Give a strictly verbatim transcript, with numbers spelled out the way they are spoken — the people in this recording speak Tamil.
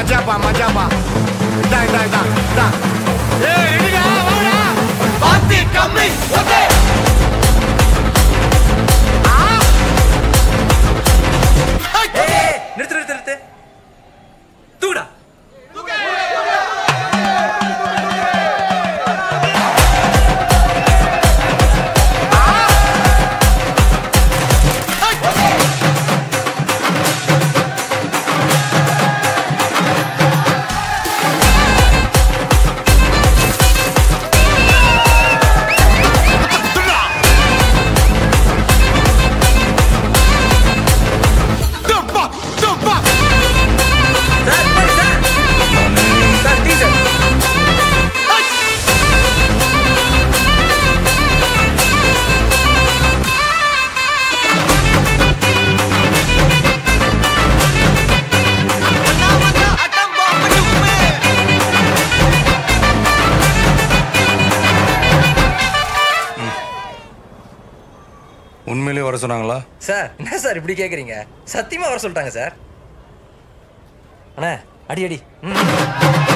மஜாப்பா மஜாப்பா. இதா இதா இதா இதா. ஏய் ரெடிடா வாடா. பாத்தி கம்மி. ஓகே. ஏய் நிறுத்து நிறுத்து நிறுத்து. தூடா. உண்மையிலே வர சொன்னாங்களா சார்? என்ன சார் இப்படி கேக்குறீங்க? சத்தியமா வர சொல்லிட்டாங்க சார். அண்ணா அடி அடி.